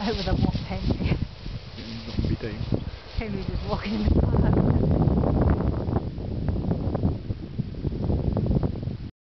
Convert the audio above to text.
over the what Henry. Not be doing. Henry just walking in the park.